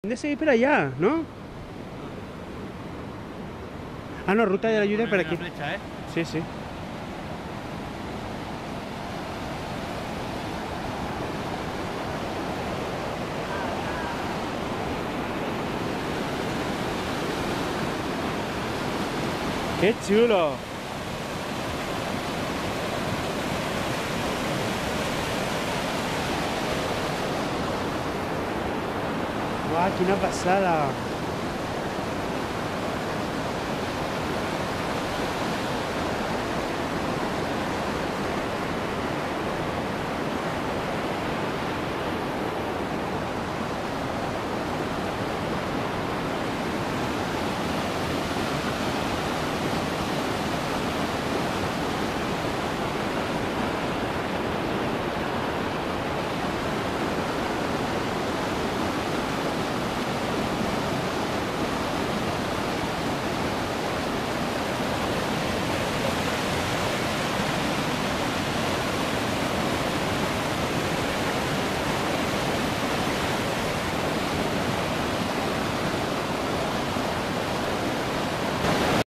De seguir para allá, ¿no? Ah, no, ruta de la lluvia para aquí. Flecha, ¿eh? Sí, sí. ¡Qué chulo! ¡Guau, qué una pasada!